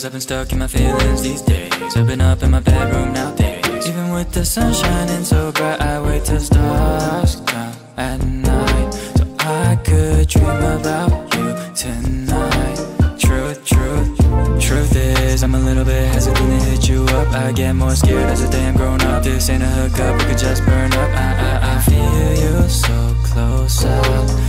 I've been stuck in my feelings these days. I've been up in my bedroom nowadays. Even with the sun shining so bright, I wait till stars come at night, so I could dream about you tonight. Truth is, I'm a little bit hesitant to hit you up. I get more scared as a damn grown up. This ain't a hookup, we could just burn up. I feel you so close up.